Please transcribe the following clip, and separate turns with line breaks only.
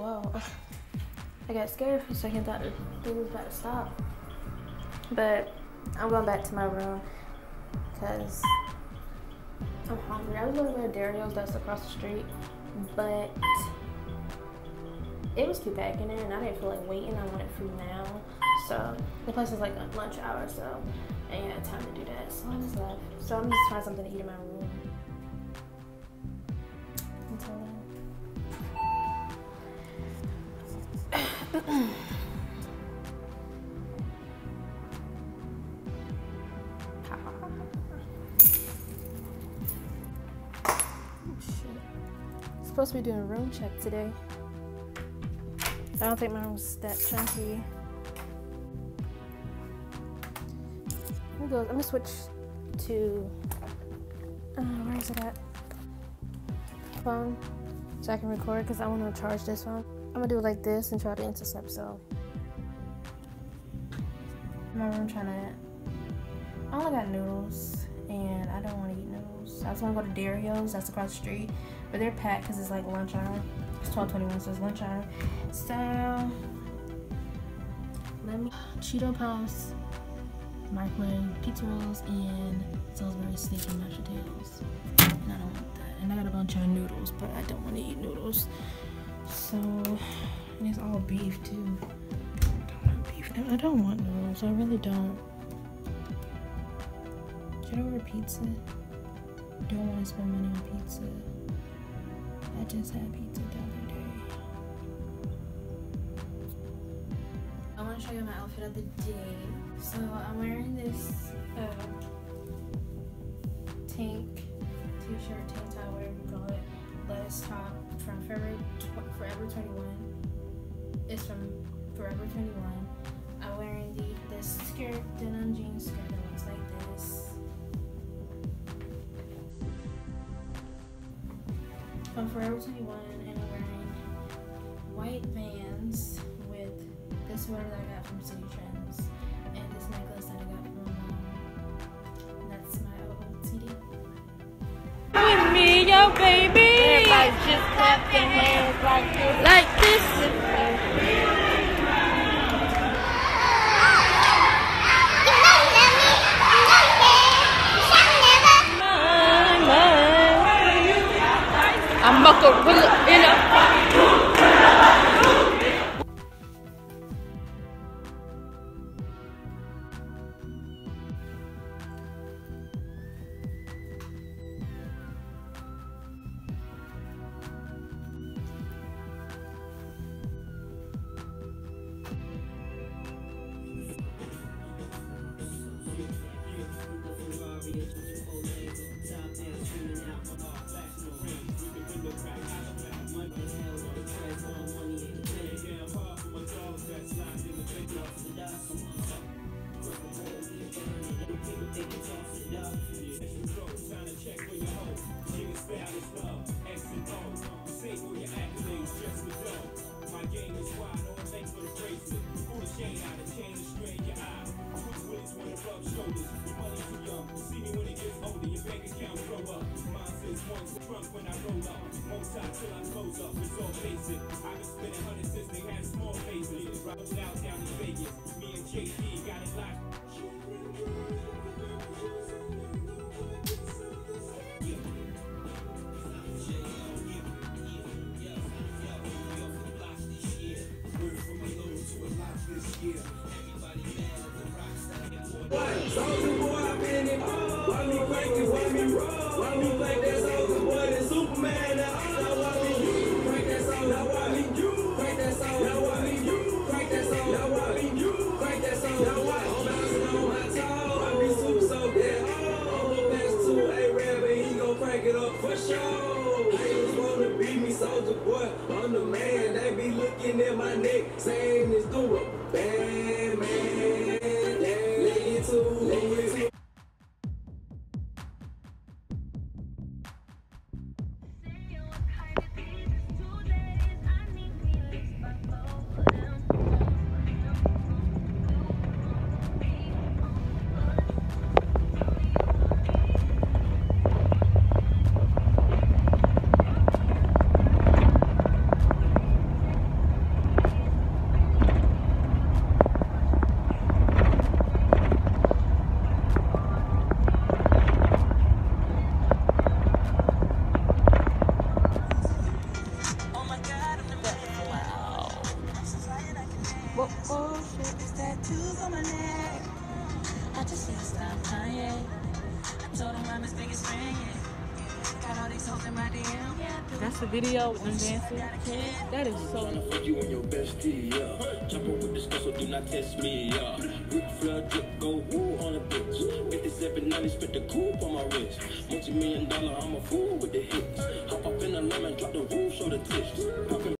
whoa. I got scared for a second, thought the thing was about to stop. But I'm going back to my room because I'm hungry. I was going to go to Dario's that's across the street, but it was too packed in there and I didn't feel like waiting. I wanted food now. So the place is like a lunch hour, so I ain't had time to do that. So I just left. So I'm just trying something to eat in my room. Until then. Supposed to be doing a room check today. I don't think my room's that chunky. I'm gonna switch to where is it at? Phone, so I can record because I want to charge this phone. I'm gonna do it like this and try to intercept. So my room trying to. I only got noodles and I don't want to eat noodles. I just want to go to Dario's. That's across the street. But they're packed because it's like lunch hour. It's 12:21, so it's lunch hour. So let me Cheeto Puffs, microwave pizza rolls, and Salisbury steak and mashed potatoes. And I don't want that. And I got a bunch of noodles, but I don't want to eat noodles. So and it's all beef too. I don't want beef. I don't want noodles. I really don't. Should I order pizza? Don't want to spend money on pizza. I just had pizza the other day. I want to show you my outfit of the day. So I'm wearing this tank t-shirt, tank top, whatever you call it, lettuce top from Forever 21. It's from Forever 21. I'm wearing this skirt, denim jean skirt that looks like this. From Forever 21, and I'm wearing white Vans with this sweater that I got from City Trends and this necklace that I got from that's my OOTD. With me, yo baby. Everybody just clap their hands like this. Like this. I'm Macarilla in a
on my neck. I just can't stop Kanye. I told him I'm his biggest fan. Got all these hoes in my DM.
That's the video with them dancing. That is so.
Tryna fuck you and your bestie, yeah. Chopper with the skull, so do not test me, yeah. Rick Flood drip, go woo on a bitch. 5790, spit the coupe on my wrist. $multi-million, I'm a fool with the hits. Hop up in the lemon, drop the roof, show the twist.